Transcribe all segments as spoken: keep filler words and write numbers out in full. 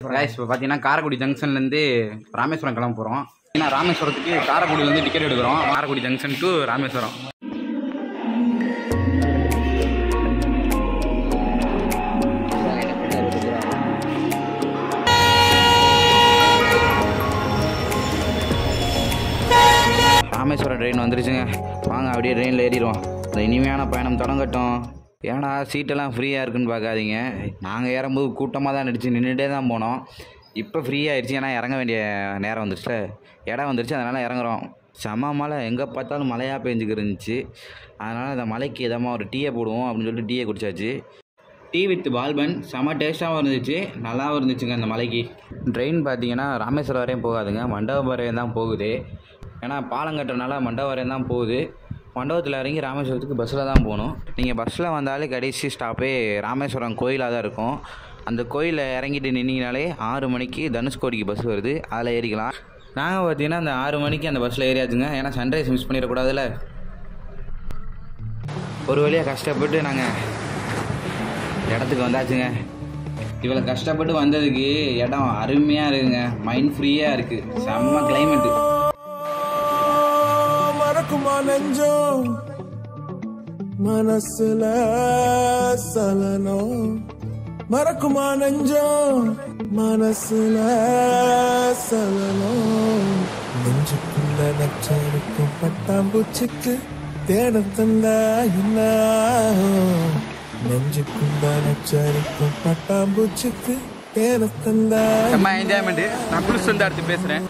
Guys இப்போ பாத்தீங்கன்னா காரைக்குடி ஜங்ஷன்ல இருந்து ராமேஸ்வரம் கிளம்ப போறோம். ஏன்னா ராமேஸ்வரத்துக்கு காரைக்குடில இருந்து டிக்கெட் எடுக்கிறோம். Karaikudi junction to Rameswaram. Rameswaram train வந்துருச்சுங்க. வாங்க அப்படியே ட்ரெயினில் ஏறிடுவோம். இந்த இனிமையான பயணம் தொடங்கட்டும். ஏன்னா சீட்டெல்லாம் ஃப்ரீயாக இருக்குன்னு பார்க்காதீங்க. நாங்கள் ஏறும்போது கூட்டமாக தான் நடிச்சு நின்றுட்டே தான் போனோம். இப்போ ஃப்ரீயாகிடுச்சு. ஏன்னா இறங்க வேண்டிய நேரம் வந்துருச்சு, இடம் வந்துருச்சு, அதனால் இறங்குறோம். செம்ம மழை, எங்கே பார்த்தாலும் மழையாக பெஞ்சுக்கு இருந்துச்சு. அதனால் இந்த மலைக்கு இதமாக ஒரு டீயை போடுவோம் அப்படின்னு சொல்லிட்டு டீயை குடிச்சாச்சு. டீ வித் பால்பன் செம்ம டேஸ்ட்டாகவும் இருந்துச்சு, நல்லாவும் இருந்துச்சுங்க. அந்த மலைக்கு ட்ரெயின் பார்த்தீங்கன்னா ராமேஸ்வரம் வரையும் போகாதுங்க, மண்டபம் வரையும் தான் போகுது. ஏன்னா பாலம் கட்டுறதுனால மண்டபம் வரையும் தான் போகுது. மண்டபத்தில் இறங்கி ராமேஸ்வரத்துக்கு பஸ்ஸில் தான் போகணும். நீங்கள் பஸ்ஸில் வந்தாலே கடைசி ஸ்டாப்பே ராமேஸ்வரம் கோயிலாக தான் இருக்கும். அந்த கோயிலில் இறங்கிட்டு நின்னீங்கனாலே ஆறு மணிக்கு தனுஷ்கோடிக்கு பஸ் வருது, அதில் ஏறிக்கலாம். நாங்கள் பார்த்தீங்கன்னா அந்த ஆறு மணிக்கு அந்த பஸ்ஸில் ஏறியாச்சுங்க. ஏன்னா சன்ரைஸ் மிஸ் பண்ணிடக்கூடாதுல்ல. ஒரு வழியாக கஷ்டப்பட்டு நாங்கள் இடத்துக்கு வந்தாச்சுங்க. இவ்வளோ கஷ்டப்பட்டு வந்ததுக்கு இடம் அருமையாக இருக்குங்க, மைண்ட் ஃப்ரீயாக இருக்குது, செம்ம கிளைமேட்டு. மறக்குமா நெஞ்சம் மனசுல சலனம், மறக்குமா நெஞ்சம் மனசுல சலனம், நெஞ்சுக்குள்ள நச்சரிக்கும் பட்டாம்பூச்சிக்கு தேடம் தந்தா என்ன, நெஞ்சுக்குள்ள நச்சரிக்கும் பட்டாம்பூச்சிக்கு தேடம் தந்தா. என்ஜாய்மெண்ட். நான் குளிச்சு வந்து அடுத்து பேசுகிறேன்.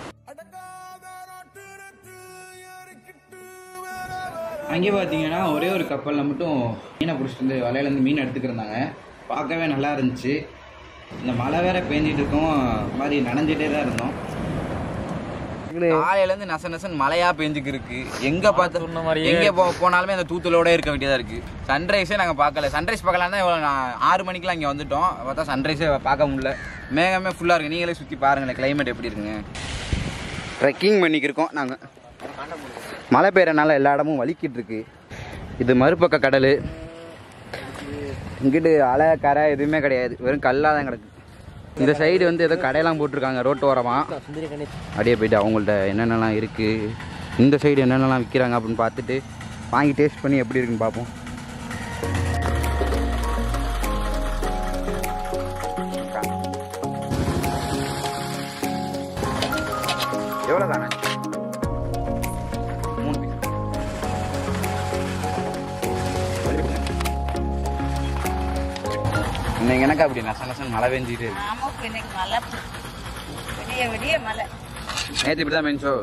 அங்கே பார்த்தீங்கன்னா ஒரே ஒரு கப்பலில் மட்டும் மீனை பிடிச்சிட்டு வந்து வலையிலேருந்து மீன் எடுத்துக்கிருந்தாங்க. பார்க்கவே நல்லா இருந்துச்சு. இந்த மழை வேற பேஞ்சிட்டு இருக்கோம், மாதிரி நனைஞ்சிட்டே தான் இருந்தோம். காலையிலேருந்து நச நசன் மழையாக பேஞ்சுக்கு இருக்கு. எங்கே பார்த்து எங்கே போ போனாலுமே அந்த தூத்தலோட இருக்க வேண்டியதாக இருக்குது. சன்ரைஸே நாங்கள் பார்க்கல. சன்ரைஸ் பார்க்கலாம் தான் இவ்வளோ நான் ஆறு மணிக்கெலாம் இங்கே வந்துட்டோம். பார்த்தா சன்ரைஸே பார்க்க முடியல. மேகமே ஃபுல்லாக இருக்குது. நீங்களே சுற்றி பாருங்களேன், கிளைமேட் எப்படி இருக்குங்க. ட்ரெக்கிங் பண்ணிக்கிருக்கோம் நாங்கள். மழை பெய்யறனால எல்லா இடமும் வலிக்கிட்டு இருக்கு. இது மறுபக்க கடல். இங்கிட்டு அலை கரை எதுவுமே கிடையாது, வெறும் கல்லாக தான் கிடக்கு. இந்த சைடு வந்து ஏதோ கடையெல்லாம் போட்டிருக்காங்க ரோட்டு ஓரமாக. அப்படியே போய்ட்டு அவங்கள்ட்ட என்னென்னலாம் இருக்குது, இந்த சைடு என்னென்னலாம் விற்கிறாங்க அப்படின்னு பார்த்துட்டு வாங்கி டேஸ்ட் பண்ணி எப்படி இருக்குன்னு பார்ப்போம். எவ்வளோ தானே? இன்னைக்கு எனக்கு அப்படி நச நசன் மழை பெஞ்சிட்டு இருக்கு. நேற்று இப்படிதான் பெஞ்சோ?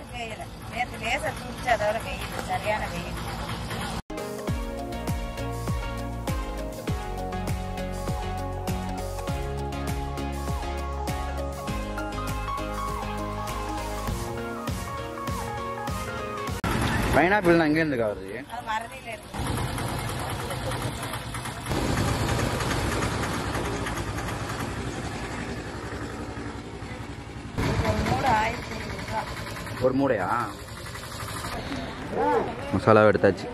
பைனாப்பிள் தான் எங்க இருந்து வருது? ஒரு மூடையா? மசாலாவை எடுத்தாச்சு.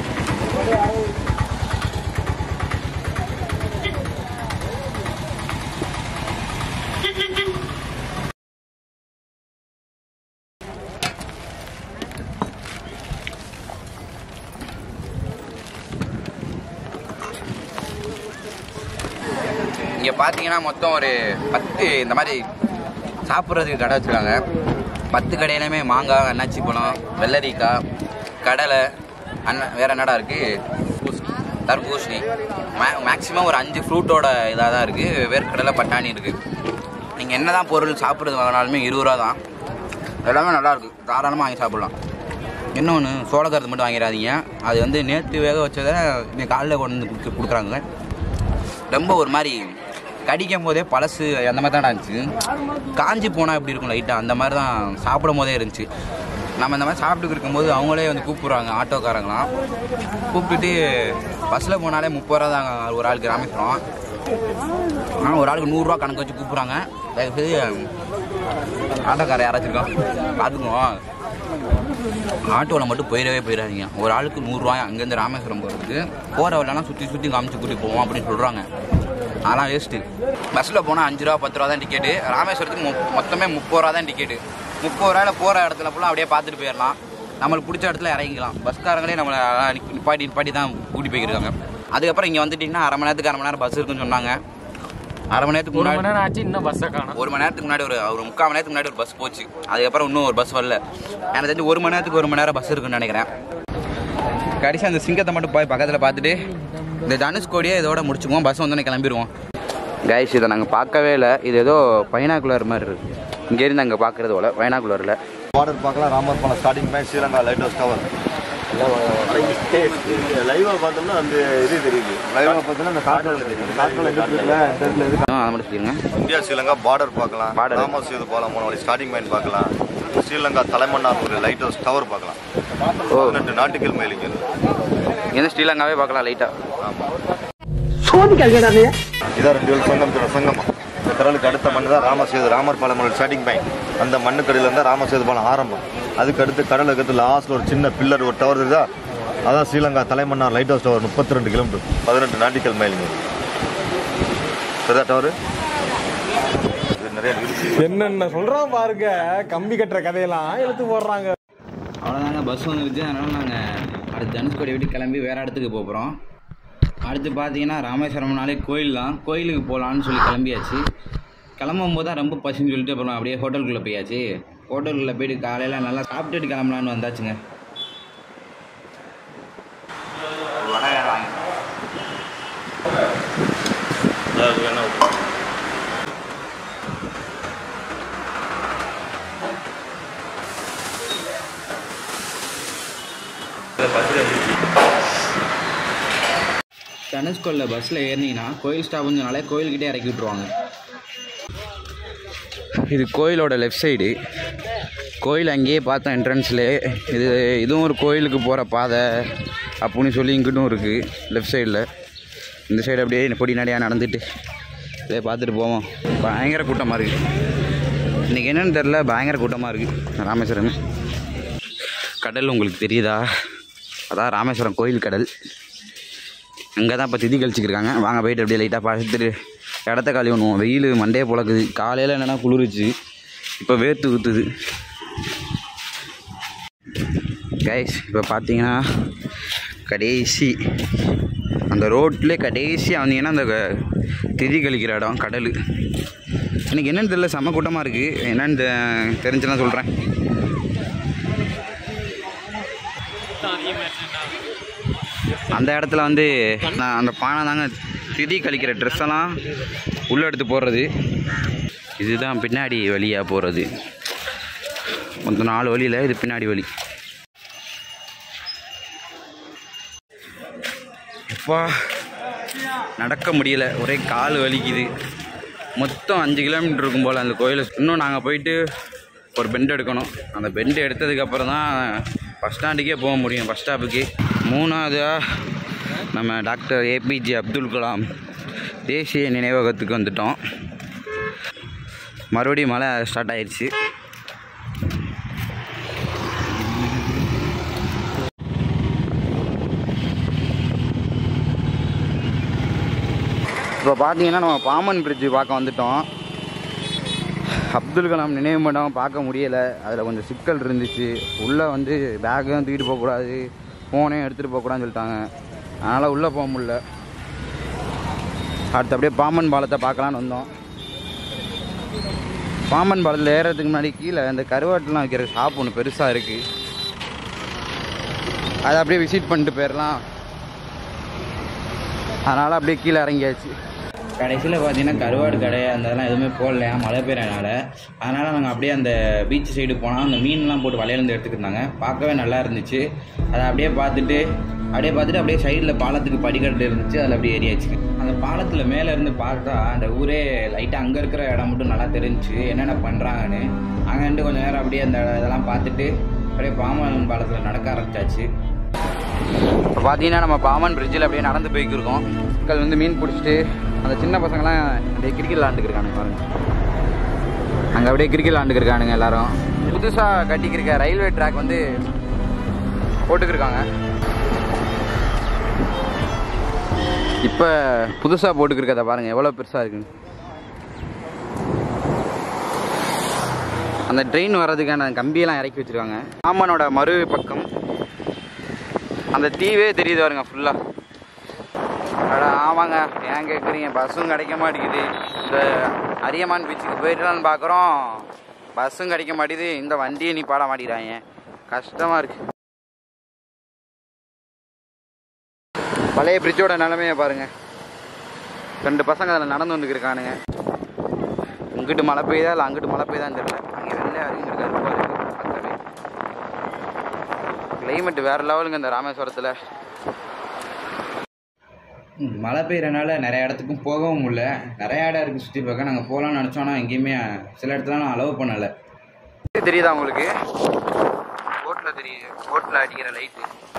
இங்கே பார்த்தீங்கன்னா மொத்தம் ஒரு பத்து இந்த மாதிரி சாப்பிட்றதுக்கு கடை வச்சுருக்காங்க. பத்து கடையிலுமே மாங்காய், அன்னாச்சி பழம், வெள்ளரிக்காய், கடலை, அண்ணா வேறு என்னடா இருக்குது, தர்பூசணி, மே மேக்ஸிமம் ஒரு அஞ்சு ஃப்ரூட்டோட இதாக தான் இருக்குது. வேர்க்கடலை, பட்டாணி இருக்குது. நீங்கள் என்ன தான் பொருள் சாப்பிட்றது வாங்கினாலுமே இருபது ரூபா தான். எல்லாமே நல்லாயிருக்கு, தாராளமாக வாங்கி சாப்பிட்லாம். இன்னொன்று சோளக்கருது மட்டும் வாங்கிடாதீங்க. அது வந்து நேற்று வேக வச்சதை இன்னைக்கு காலையில் கொண்டு வந்து கொடுத்து கொடுக்குறாங்க. ரொம்ப ஒரு மாதிரி கடிக்கும் போதே பழசு அந்த மாதிரி தான் இருந்துச்சு. காஞ்சி போனால் எப்படி இருக்கும் லைட்டாக, அந்த மாதிரி தான் சாப்பிடும் போதே இருந்துச்சு. நம்ம இந்த மாதிரி சாப்பிட்டு இருக்கும்போது அவங்களே வந்து கூப்பிட்றாங்க, ஆட்டோக்காரங்களாம் கூப்பிட்டுட்டு பஸ்ஸில் போனாலே முப்பது ரூபா தாங்க ஒரு ஆளுக்கு ராமேஸ்வரம். ஆனால் ஒரு ஆளுக்கு நூறுரூவா கணக்கு வச்சு கூப்பிட்றாங்க. தயவுசெய்து ஆட்டோக்காரர் யாராச்சும் இருக்கோம் பார்த்துக்குவோம். ஆட்டோவில் மட்டும் போயிடவே போயிடாதீங்க. ஒரு ஆளுக்கு நூறுரூவாய் அங்கேருந்து ராமேஸ்வரம் போகிறதுக்கு. போகிற வரலாம் சுற்றி சுற்றி காமிச்சு கூட்டி போவோம் அப்படின்னு சொல்கிறாங்க. அதெல்லாம் வேஸ்ட்டு. பஸ்ஸில் போனால் அஞ்சு ரூபா பத்து ரூபா தான் டிக்கெட்டு. ராமேஸ்வரத்துக்கு மொ மொத்தமே முப்பது ரூபா தான் டிக்கெட்டு. முப்பது ரூபாயில் போகிற இடத்துல ஃபுல்லாக அப்படியே பார்த்துட்டு போயிடலாம். நம்மளுக்கு பிடிச்ச இடத்துல இறங்கிக்கலாம். பஸ்காரங்களே நம்மளை நிப்பாட்டி நிப்பாட்டி தான் கூட்டி போய்க்கிருக்காங்க. அதுக்கப்புறம் இங்கே வந்துட்டிங்கன்னா அரை மணி நேரத்துக்கு அரை மணி நேரம் பஸ் இருக்குன்னு சொன்னாங்க. அரை மணி நேரத்துக்கு முன்னாடி மணி நேரம் ஆச்சு, இன்னும் பஸ்ஸை காணோம். ஒரு மணி நேரத்துக்கு முன்னாடி ஒரு ஒரு முக்கால் மணி நேரத்துக்கு முன்னாடி ஒரு பஸ் போச்சு. அதுக்கப்புறம் இன்னும் ஒரு பஸ் வரல. எனக்கு தெரிஞ்சு ஒரு மணி நேரத்துக்கு ஒரு மணி நேரம் பஸ் இருக்குன்னு நினைக்கிறேன். கடைசி அந்த சிங்கத்தை மட்டும் போய் பக்கத்தில் பார்த்துட்டு இந்த தனுஷ்கோடியே இதோட முடிச்சுக்குவோம். பஸ் வந்தோடனே கிளம்பிடுவோம். கைஸ், இதை நாங்கள் பார்க்கவே இல்லை. இது ஏதோ பைனாகுலர் மாதிரி இருக்குது. இங்கேருந்து அங்கே பார்க்குறது போல பைனாகுலரில் பார்டர் பார்க்கலாம். Ramar Palam starting point Sri Lanka lighthouse tower. லைவாக பார்த்தோம்னா அந்த இது தெரியுது. லைவாக பார்த்தோம்னா அந்த காட்டில் தெரியுது. காட்டில் அதை மட்டும் சொல்லிடுங்க. இந்தியா ஸ்ரீலங்கா பார்டர் பார்க்கலாம். ராமர் சேது பாலம் போன வழி ஸ்டார்டிங் பாயிண்ட் பார்க்கலாம். ஸ்ரீலங்கா தலைமன்னார் ஒரு லைட் ஹவுஸ் டவர் பார்க்கலாம். பதினெட்டு நாட்டுகள் மேலிங்கிறது. இங்கே ஸ்ரீலங்காவே பார்க்கலாம் லைட்டாக. இதான் ரெண்டு பேரும் சங்கம் சங்கமா. இந்த கடலுக்கு அடுத்த மண் தான் ராமசேது ராமர் பாலம் ஸ்டார்டிங் பாயிண்ட். அந்த மண்ணுக்கடியில் இருந்தால் ராமசேது பாலம் ஆரம்பம். அதுக்கு அடுத்து கடலுக்கு அடுத்து லாஸ்ட்டில் ஒரு சின்ன பில்லர் ஒரு டவர் இருக்குதா, அதான் Sri Lanka Talaimannar lighthouse tower. முப்பத்தி ரெண்டு கிலோமீட்டர் பதினெட்டு நாட்டிக்கல் மைலுங்க. டவரு நிறைய என்னென்ன சொல்றான் பாருங்க. கம்பி கட்டுற கதையெல்லாம் எடுத்து போடுறாங்க. அவ்வளோதாங்க, பஸ் வந்துருச்சு. அதனால் நாங்கள் அடுத்து தனுஷ்கோடி விட்டு கிளம்பி வேறு இடத்துக்கு போகிறோம். அடுத்து பார்த்தீங்கன்னா ராமேஸ்வரம்னாலே கோயில் தான். கோயிலுக்கு போகலான்னு சொல்லி கிளம்பியாச்சு. கிளம்பும் போது தான் ரொம்ப பசின்னு சொல்லிட்டு அப்புறம் அப்படியே ஹோட்டலுக்குள்ளே போயாச்சு. ஹோட்டலுக்குள்ளே போய்ட்டு காலையில் நல்லா சாப்பிட்டுட்டு கிளம்பலான்னு வந்தாச்சுங்க. தனுஷ்கோடியில் பஸ்ஸில் ஏறினீங்கன்னா கோயில் ஸ்டாப்னு சொன்னாலே கோயில்கிட்டே இறக்கி விட்ருவாங்க. இது கோயிலோட லெஃப்ட் சைடு. கோயில் அங்கேயே பார்த்தோம் என்ட்ரன்ஸ்லேயே. இது இதுவும் ஒரு கோயிலுக்கு போகிற பாதை அப்படின்னு சொல்லி இங்கிட்டும் இருக்குது லெஃப்ட் சைடில். இந்த சைடு அப்படியே பொடி நடையாக நடந்துட்டு அப்படியே பார்த்துட்டு போவோம். பயங்கர கூட்டமாக இருக்குது இன்றைக்கி. என்னென்னு தெரில, பயங்கர கூட்டமாக இருக்குது ராமேஸ்வரம். கடல் உங்களுக்கு தெரியுதா? அதான் ராமேஸ்வரம் கோயில் கடல். அங்கே தான் இப்போ திதி கழிச்சிக்கிருக்காங்க. வாங்க போயிட்டு அப்படியே லைட்டாக பார்த்துட்டு இடத்த காலி பண்ணுவோம். வெயில் மண்டையை புழக்குது. காலையில் என்னென்னா குளிர்ச்சு, இப்போ வேர்த்து ஊற்றுது. கைஸ், இப்போ பார்த்தீங்கன்னா கடைசி அந்த ரோட்லேயே கடைசியாக வந்தீங்கன்னா அந்த திதி கழிக்கிற இடம் கடல். எனக்கு என்னென்னு தெரியல, செம்ம கூட்டமாக இருக்குது. என்னென்னு தெரிஞ்சுன்னா சொல்கிறேன். அந்த இடத்துல வந்து நான் அந்த பானை தாங்க திதி கழிக்கிற ட்ரெஸ்ஸெல்லாம் உள்ளே எடுத்து போடுறது. இதுதான் பின்னாடி வழியாக போகிறது. மொத்தம் நாலு வழியில் இது பின்னாடி வழி. எப்பா நடக்க முடியல, ஒரே கால் வலிக்குது. மொத்தம் அஞ்சு கிலோமீட்டர் இருக்கும் போல் அந்த கோயில். இன்னும் நாங்கள் போயிட்டு ஒரு பெண்ட் எடுக்கணும். அந்த பெண்டு எடுத்ததுக்கப்புறம் தான் பஸ் ஸ்டாண்டுக்கே போக முடியும், பஸ் ஸ்டாப்புக்கு. மூணாவதாக நம்ம டாக்டர் ஏபிஜே அப்துல் கலாம் தேசிய நினைவகத்துக்கு வந்துட்டோம். மறுபடியும் மழை ஸ்டார்ட் ஆயிடுச்சு. இப்போ பார்த்தீங்கன்னா நம்ம பாமன் பிரிட்ஜு பார்க்க வந்துட்டோம். அப்துல் கலாம் நினைவு மண்டபம் பார்க்க முடியலை. அதில் கொஞ்சம் சிக்கல் இருந்துச்சு. உள்ளே வந்து பேக்கும் தூக்கிட்டு போகக்கூடாது, ஃபோனையும் எடுத்துகிட்டு போகக்கூடாதுன்னு சொல்லிட்டாங்க. அதனால் உள்ளே போக முடியல. அடுத்து அப்படியே பாம்பன் பாலத்தை பார்க்கலான்னு வந்தோம். பாம்பன் பாலத்தில் ஏறுறதுக்கு முன்னாடி கீழே இந்த கருவாட்டெலாம் வைக்கிற ஷாப் ஒன்று பெருசாக இருக்குது. அதை அப்படியே விசிட் பண்ணிட்டு போயிடலாம். அதனால் அப்படியே கீழே இறங்கியாச்சு. கடைசியில் பார்த்தீங்கன்னா கருவாடு கடை அந்த இதெல்லாம் எதுவுமே போடலையா, மழை பெய்யறனால. அதனால் நாங்கள் அப்படியே அந்த பீச் சைடு போனால் அந்த மீன்லாம் போட்டு வலையிலேருந்து எடுத்துக்கிட்டாங்க. பார்க்கவே நல்லா இருந்துச்சு. அதை அப்படியே பார்த்துட்டு அப்படியே பார்த்துட்டு அப்படியே சைடில் பாலத்துக்கு படிக்கட்டு இருந்துச்சு, அதில் அப்படியே ஏறியாச்சு. அந்த பாலத்தில் மேலே இருந்து பார்த்தா அந்த ஊரே லைட்டாக அங்கே இருக்கிற இடம் மட்டும் நல்லா தெரிஞ்சிச்சு, என்னென்ன பண்ணுறாங்கன்னு. அங்கேருந்து கொஞ்சம் நேரம் அப்படியே அந்த இதெல்லாம் பார்த்துட்டு அப்படியே பாம்பன் பாலத்தில் நடக்க ஆரம்பிச்சாச்சு. இப்போ பார்த்தீங்கன்னா நம்ம பாம்பன் பிரிட்ஜில் அப்படியே நடந்து போய்க்கிருக்கோம். மக்கள் வந்து மீன் பிடிச்சிட்டு அந்த சின்ன பசங்களாம் அப்படியே கிரிக்கெட் விளாண்டுக்கிருக்கானுங்க பாருங்க. அங்கே அப்படியே கிரிக்கெட் விளாண்டுக்கிருக்கானுங்க எல்லாரும். புதுசாக கட்டிக்கிருக்க ரயில்வே ட்ராக் வந்து போட்டுக்கிருக்காங்க. இப்போ புதுசாக போட்டுக்கிறத பாருங்கள் எவ்வளோ பெருசாக இருக்குன்னு. அந்த ட்ரெயின் வர்றதுக்கான கம்பியெல்லாம் இறக்கி வச்சுருக்காங்க. ஆமனோட மறு பக்கம் அந்த தீவே தெரியுது பாருங்க ஃபுல்லாக. அடா ஆமாங்க, ஏன் கேட்குறீங்க, பஸ்ஸும் கிடைக்க மாட்டேங்குது. இந்த அரியமான் பீச்சுக்கு போயிடலான்னு பார்க்குறோம், பஸ்ஸும் கிடைக்க மாட்டேங்குது. இந்த வண்டியை நீ பாட மாட்டேங்கிறாங்க, கஷ்டமாக இருக்குது. பழைய பிரிட்ஜோட நிலமையை பாருங்கள். ரெண்டு பசங்க அதில் நடந்து வந்துக்கு இருக்கானுங்க. இங்கிட்டு மழை பெய்யுதா இல்லை அங்கிட்டு மழை பெய்யுதான்னு தெரியல. அங்கே வெளில அறிஞ்சிருக்காரு பக்கவே. கிளைமேட் வேறு லெவலுங்க இந்த ராமேஸ்வரத்தில். மழை பெய்யறனால நிறைய இடத்துக்கும் போகவும் முடியல. நிறைய இடம் இருக்குது சுற்றி பார்க்க. நாங்கள் போகலான்னு நினச்சோன்னா எங்கேயுமே சில இடத்துலலாம் அலோவ் பண்ணலை. தெரியுதா உங்களுக்கு? போட்டில் தெரியுது, போட்டில் அடிக்கிற லைட்டு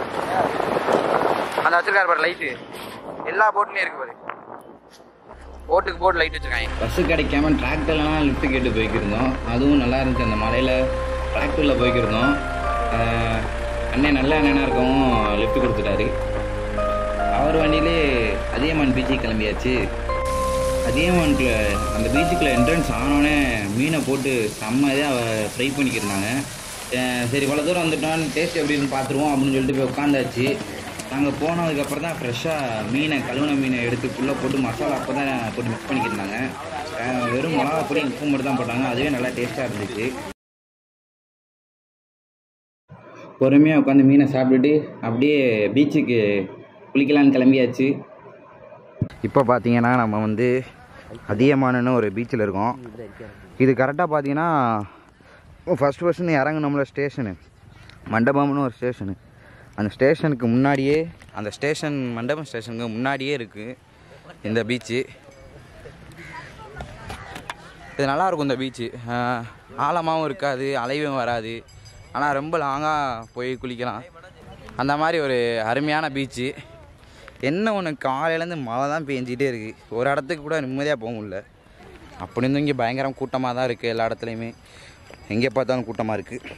அந்த வச்சிருக்காரு பாரு லைட்டு. எல்லா போட்லையும் இருக்கு பாரு, போட்டுக்கு போட்டு லைட் வச்சுருக்காங்க. பஸ்ஸு கிடைக்காம டிராக்டர்லாம் லிஃப்ட்டு கேட்டு போய்க்கிருந்தோம். அதுவும் நல்லா இருந்துச்சு. அந்த மலையில் டிராக்டரில் போய்க்கிருந்தோம். அண்ணன் நல்ல அண்ணனாக இருக்கவும் லிஃப்ட் கொடுத்துட்டாரு. அவர் வண்டியிலே அதியமான் பீச்சுக்கு கிளம்பியாச்சு. அதியமானுக்குள்ள அந்த பீச்சுக்குள்ளே என்ட்ரன்ஸ் ஆனோடனே மீனை போட்டு செம்ம இதாக ஃப்ரை பண்ணிக்கிருந்தாங்க. சரி இவ்வளோ தூரம் வந்துட்டோன்னு டேஸ்ட் எப்படின்னு பார்த்துருவோம் அப்படின்னு சொல்லிட்டு போய் உட்காந்தாச்சு. நாங்கள் போனதுக்கப்புறம் தான் ஃப்ரெஷ்ஷாக மீனை கழுவுன மீனை எடுத்து உள்ளே போட்டு மசாலா அப்போ தான் போட்டு மிக்ஸ் பண்ணிக்கிருந்தாங்க. வெறும் மிளகா பொடி உப்பு மட்டும் தான் போட்டாங்க. அதுவே நல்லா டேஸ்ட்டாக இருந்துச்சு. பொறுமையாக உட்காந்து மீனை சாப்பிட்டுட்டு அப்படியே பீச்சுக்கு குளிக்கலான்னு கிளம்பியாச்சு. இப்போ பார்த்தீங்கன்னா நம்ம வந்து அதியமானன்னு ஒரு பீச்சில் இருக்கோம். இது கரெக்டாக பார்த்தீங்கன்னா ஃபஸ்ட் ஃபஸ்ட்டு இறங்கணும்ல ஸ்டேஷனு, மண்டபம்னு ஒரு ஸ்டேஷனு. அந்த ஸ்டேஷனுக்கு முன்னாடியே, அந்த ஸ்டேஷன் மண்டபம் ஸ்டேஷனுக்கு முன்னாடியே இருக்குது இந்த பீச்சு. இது நல்லாயிருக்கும் இந்த பீச்சு. ஆழமாகவும் இருக்காது, அலைவும் வராது. ஆனால் ரொம்ப லாங்காக போய் குளிக்கலாம். அந்த மாதிரி ஒரு அருமையான பீச்சு. என்ன ஒன்று, காலையிலேருந்து மழை தான் பெஞ்சிட்டே இருக்குது. ஒரு இடத்துக்கு கூட நிம்மதியாக போக முடியல. அப்படி இருந்தும் இங்கே பயங்கரம் கூட்டமாக தான் இருக்குது. எல்லா இடத்துலையுமே எங்கே பார்த்தாலும் கூட்டமாக இருக்குது.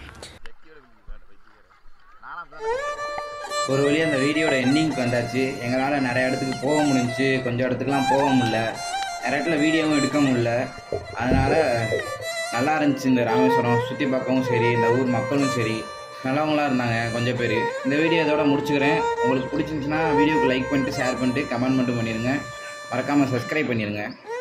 ஒரு வழியாக அந்த வீடியோட எண்டிங்க்கு வந்தாச்சு. எங்களால் நிறைய இடத்துக்கு போக முடிஞ்சிச்சு, கொஞ்சம் இடத்துக்குலாம் போக முடியல, நிறைய இடத்துல வீடியோவும் எடுக்க முடியல. அதனால் நல்லா இருந்துச்சு இந்த ராமேஸ்வரம். சுற்றி பார்க்கவும் சரி, இந்த ஊர் மக்களும் சரி நல்லவங்களாக இருந்தாங்க கொஞ்சம் பேர். இந்த வீடியோ இதோட முடிச்சுக்கிறேன். உங்களுக்கு பிடிச்சிருந்துச்சுன்னா வீடியோக்கு லைக் பண்ணிட்டு ஷேர் பண்ணிட்டு கமெண்ட் மட்டும் பண்ணிடுங்க. மறக்காமல் சப்ஸ்கிரைப் பண்ணிடுங்க.